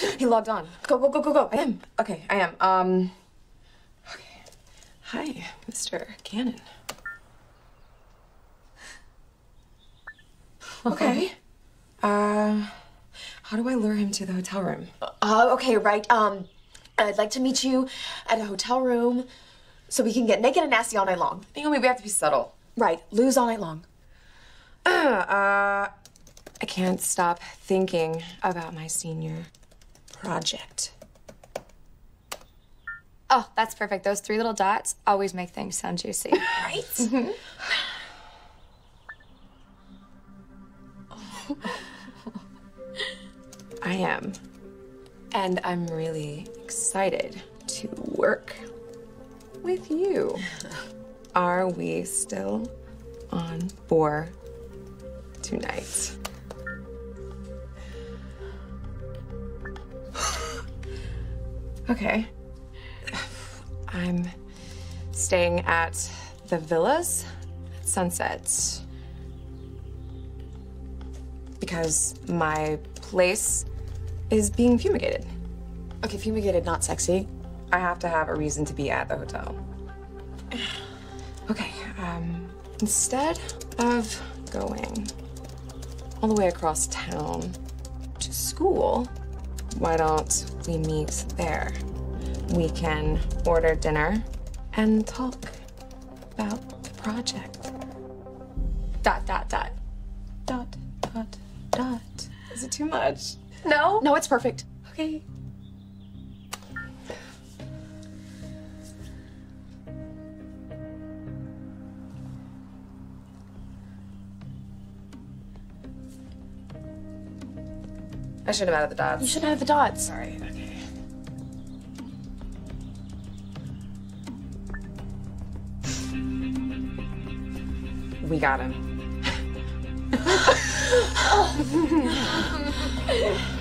He logged on. Go, go, go, go, go. I am. Okay, I am. Okay. Hi, Mr. Cannon. Okay. How do I lure him to the hotel room? Okay, right. I'd like to meet you at a hotel room so we can get naked and nasty all night long. Naomi, we have to be subtle. Right, lose all night long. I can't stop thinking about my senior project. Oh, that's perfect. Those 3 little dots always make things sound juicy. Right? Mm-hmm. I am. And I'm really excited to work with you. Are we still on for tonight? Okay. I'm staying at the Villas at Sunset because my place is being fumigated. Okay, fumigated, not sexy. I have to have a reason to be at the hotel. Okay, instead of going all the way across town to school, why don't we meet there? We can order dinner and talk about the project. Dot, dot, dot. Dot, dot, dot. Is it too much? No? No, it's perfect. Okay. I should have added the dots. You should have the dots. Sorry, okay. We got him.